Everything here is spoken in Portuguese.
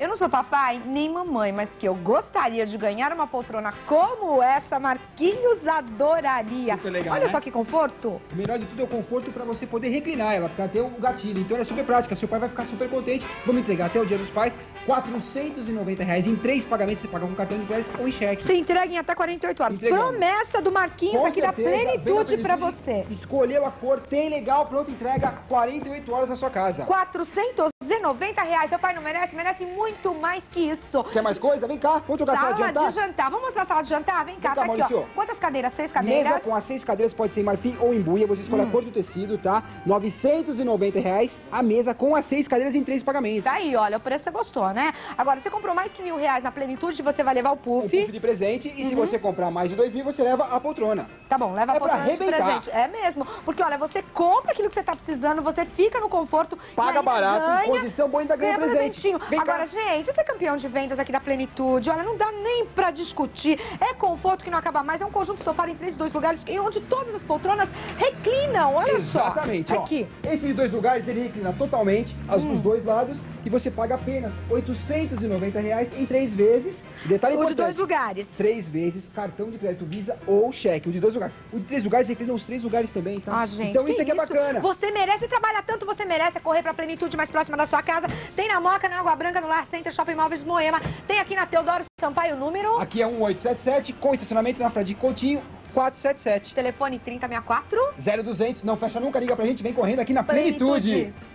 eu não sou papai nem mamãe, mas que eu gostaria de ganhar uma poltrona como essa, Marquinhos adoraria. Super legal, olha né? só que conforto. O melhor de tudo é o conforto para você poder reclinar ela, para ter o gatilho. Então ela é super prática, seu pai vai ficar super contente. Vamos entregar até o Dia dos Pais, R$490 em 3 pagamentos, você paga com cartão de crédito ou em cheque. Se entrega em até 48 horas. Entregamos. Promessa do Marquinhos Com aqui da certeza, Plenitude vem pra na você. Escolheu a cor, tem legal, pronto, entrega 48 horas na sua casa. R$490. Seu pai não merece? Merece muito mais que isso. Quer mais coisa? Vem cá, vamos trocar a sala de jantar? Sala de jantar. Vamos mostrar a sala de jantar? Vem cá, Vem cá, tá aqui, Maurício. ó. Quantas cadeiras? 6 cadeiras. Mesa com as 6 cadeiras, pode ser em marfim ou em buia, você escolhe a cor do tecido, tá? R$990 a mesa com as 6 cadeiras em 3 pagamentos. Tá aí, olha, o preço você gostou, né? Agora, você comprou mais que R$1.000 na Plenitude, você vai levar o Um puff. puff de presente e se você comprar mais de 2.000, você leva a poltrona. Tá bom, leva a pra poltrona de arrebentar. presente. É mesmo. Porque, olha, você compra aquilo que você tá precisando, você fica no conforto. Paga e ainda barato, em ganha, condição boa, ainda ganha presente. presentinho. Vem cá. Agora, gente, esse é campeão de vendas aqui da Plenitude. Olha, não dá nem pra discutir. É conforto que não acaba mais. É um conjunto estofado em 3 lugares, onde todas as poltronas reclinam. Olha Exatamente, só. ó. Aqui. Esse de 2 lugares, ele reclina totalmente os dois lados e você paga apenas R$890 em 3 vezes. Detalhe O de importante. 2 lugares. 3 vezes cartão de crédito Visa ou cheque. O de 2 lugares. O de 3 lugares reclina os 3 lugares também, tá? Ah, gente, então isso aqui é bacana. Você merece trabalhar tanto, você merece correr pra Plenitude mais próxima da sua casa. Tem na Moca, na Água Branca, no Lar Center, Shopping Móveis Moema. Tem aqui na Teodoro Sampaio o número. Aqui é 1877 com estacionamento na Fradique Coutinho 477. Telefone 3064. 0200, não fecha nunca, liga pra gente, vem correndo aqui na Plenitude.